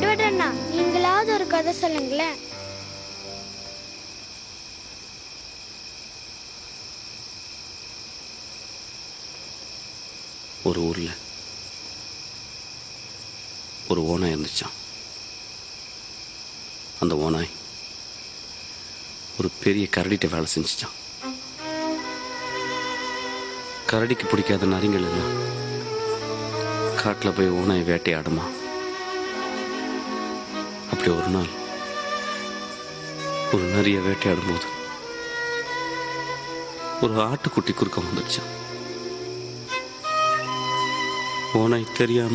Edward அண்ணா, நீங்களாவது ஒரு கதை சொல்லுங்களேன். ஒரு ஊர்ல ஒரு ஓனாய் இருந்துச்சான். அந்த ஓனாய் ஒரு பெரிய கரடிட்ட வேலை செஞ்சுச்சான். கரடிக்கு பிடிக்காத நரிங்கள் எல்லாம் காட்டில் போய் ஓனாய் வேட்டையாடுமா. அப்படி ஒரு நாள் ஒரு நரியை வேட்டையாடும் போது ஒரு ஆட்டுக்குட்டி குறுக்க வந்துடுச்சான். ஓனாய் தெரியாம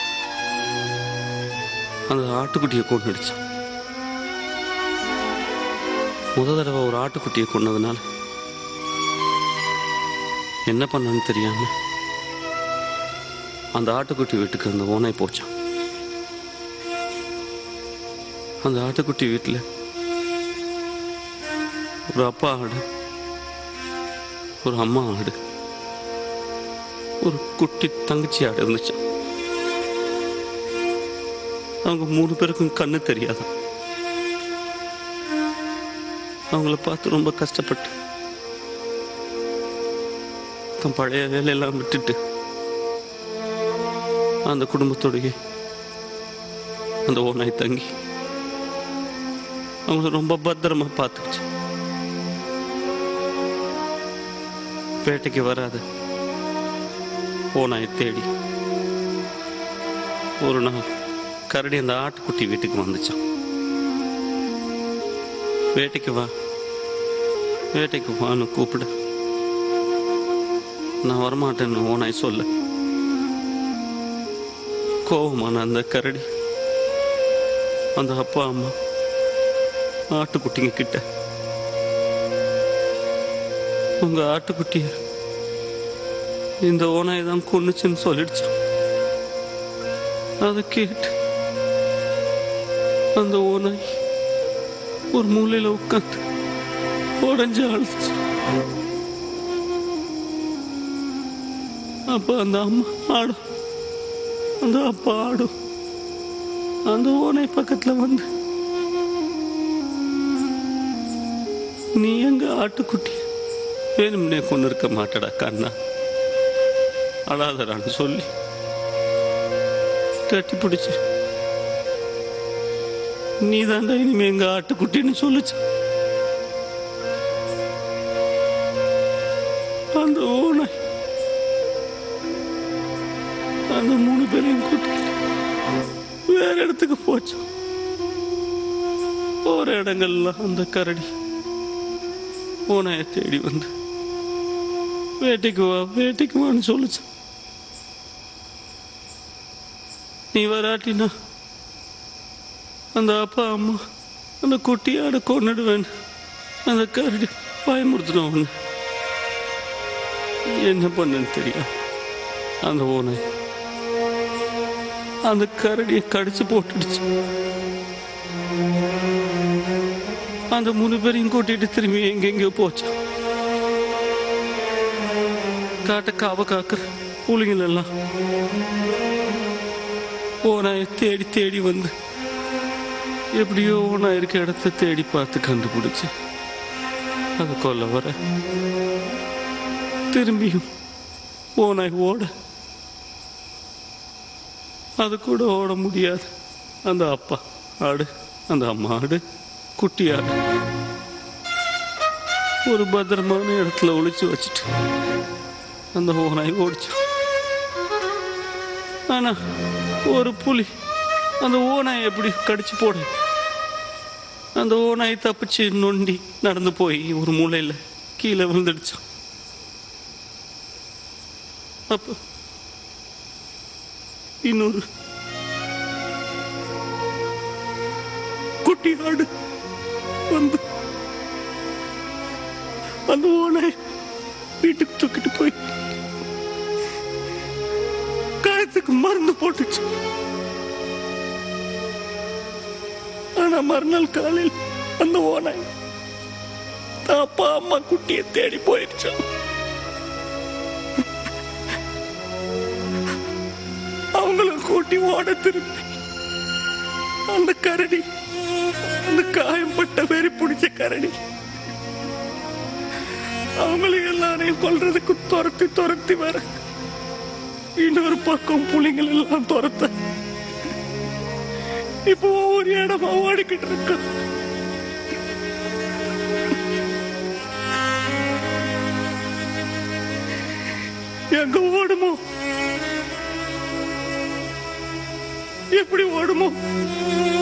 அந்த ஆட்டுக்குட்டியை கொண்டுடுச்சான். தடவை ஒரு ஆட்டுக்குட்டியை கொண்டதுனால என்ன பண்ணன்னு தெரியாம அந்த ஆட்டுக்குட்டி வீட்டுக்கு அந்த ஓனாய் போச்சான். அந்த ஆட்டுக்குட்டி வீட்டில் ஒரு அப்பா ஆடு, ஒரு அம்மா ஆடு, ஒரு குட்டி தங்கச்சி ஆடு இருந்துச்சான். அவங்க 3 பேருக்கும் கண்ணு தெரியாதான். அவங்கள பார்த்து ரொம்ப கஷ்டப்பட்டு தன் பழைய வேலையெல்லாம் விட்டுட்டு அந்த குடும்பத்தோடைய அந்த ஓனாய் தங்கி அவங்கள ரொம்ப பத்திரமா பார்த்துக்கிச்சு. வேட்டைக்கு வராத ஓனாயை தேடி ஒரு நாள் கரடி அந்த ஆட்டுக்குட்டி வீட்டுக்கு வந்துச்சான். வேட்டைக்கு வா, வேட்டைக்கு வான்னு கூப்பிட நான் வரமாட்டேன்னு ஓனாய் சொல்ல கோபமான அந்த கரடி அந்த அப்பா அம்மா ஆட்டுக்குட்டிங்க கிட்ட உங்க ஆட்டுக்குட்டிய இந்த ஓனாய் தான் கொன்னுச்சுன்னு சொல்லிடுச்சான். அதை கேட்டு அந்த ஓனாய் ஒரு மூலையில உட்காந்து உடஞ்சு அழுச்சு. அப்ப அந்த அம்மா ஆடும், அந்த அப்பா ஆடும் அந்த ஓனாய் பக்கத்துல வந்து, நீ எங்க ஆட்டுக்குட்டி வேணும்னே கொண்டு இருக்க மாட்டடா கண்ணா, அழாதடான்னு சொல்லி கட்டி பிடிச்சு, நீ தாண்டா இனிமே எங்க ஆட்டுக்குட்டின்னு சொல்லுச்சு. அந்த ஓனாய் அந்த 3 பேரையும் கூட்டிக்கிட்டு வேற இடத்துக்கு போச்சு. ஒரு இடங்கள்லாம் அந்த கரடி ஓனாயை தேடி வந்து வேட்டைக்கு வா, வேட்டைக்கு வான்னு சொல்லுச்சு. நீ வராட்டினா அந்த அப்பா அம்மா அந்த குட்டியாட கொன்னுடுவேன் அந்த கரடி பயமுறுத்தினவன். என்ன பண்ணன்னு தெரியும் அந்த ஓனாய் அந்த கரடியை கடிச்சு போட்டுடுச்சு. அந்த 3 பேரையும் கூட்டிட்டு திரும்பி எங்கெங்கயோ போச்சு. காட்ட காவ காக்குற புலிகள் எல்லாம் ஓனாயை தேடி தேடி வந்து எப்படியோ ஓனாய் இருக்க இடத்த தேடி பார்த்து கண்டுபிடிச்சு அதை கொல்ல வர திரும்பியும் ஓனாய் ஓட அது கூட ஓட முடியாது. அந்த அப்பா ஆடு, அந்த அம்மா ஆடு, குட்டி ஆடு ஒரு பத்திரமான இடத்துல ஒளிச்சு வச்சுட்டு அந்த ஓனாய் ஓடிச்சு. ஆனா ஒரு புலி அந்த ஓனாய் எப்படி கடிச்சு போட அந்த ஓனாய் தப்பிச்சு நொண்டி நடந்து போய் ஒரு மூலையில கீழே விழுந்துடுச்சான். அப்ப இன்னொரு குட்டி ஆடு வந்து அந்த ஓனாய் வீட்டுக்கு தூக்கிட்டு போய் காயத்துக்கு மருந்து போட்டுச்சு. ஆனா மறுநாள் காலையில் அந்த ஓனாய் அப்பா அம்மா குட்டியை தேடி போயிடுச்சு. அவங்களும் கூட்டி ஓட திருப்பி அந்த கரடி, அந்த காயம்பட்ட வெறி பிடிச்ச கரடி அவங்களையும் எல்லாரையும் கொல்றதுக்கு துரத்தி துரத்தி வர, இன்னொரு பக்கம் புலிகள் எல்லாம் துரத்த இப்போ ஒவ்வொரு இடமா ஓடிக்கிட்டு இருக்க. எங்க ஓடுமோ, எப்படி ஓடுமோ?